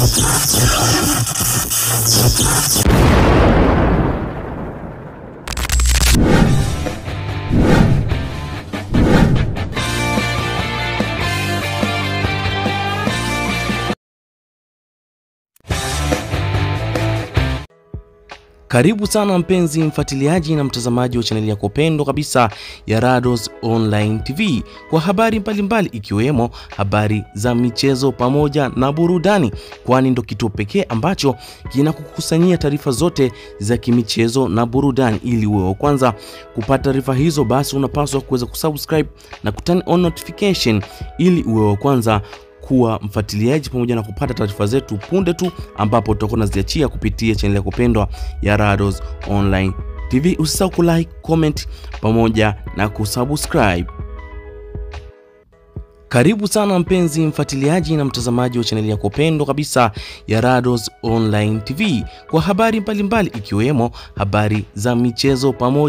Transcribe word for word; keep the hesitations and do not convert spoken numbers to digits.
Karibu sana mpenzi mfuatiliaji na mtazamaji wa chaneli yako pendwa kabisa ya Rados Online T V kwa habari mbalimbali ikiwemo habari za michezo pamoja na burudani, kwani ndo kituo pekee ambacho kinakukusanyia taarifa zote za kimichezo na burudani. Ili uwe wa kwanza kupata taarifa hizo, basi unapaswa kuweza kusubscribe na kuturn on notification ili uwe wa kwanza kuwa mfuatiliaji pamoja na kupata taarifa zetu punde tu ambapo tutakuwa tunaziachia kupitia channel yako pendwa ya Rados Online T V. Usisahau ku like, comment pamoja na kusubscribe. Karibu sana mpenzi mfuatiliaji na mtazamaji wa chaneli yako pendwa kabisa ya Rados Online T V kwa habari mbalimbali ikiwemo habari za michezo pamoja